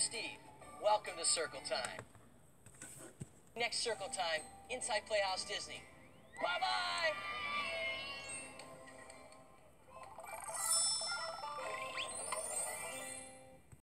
Steve. Welcome to Circle Time. Next Circle Time, inside Playhouse Disney. Bye-bye!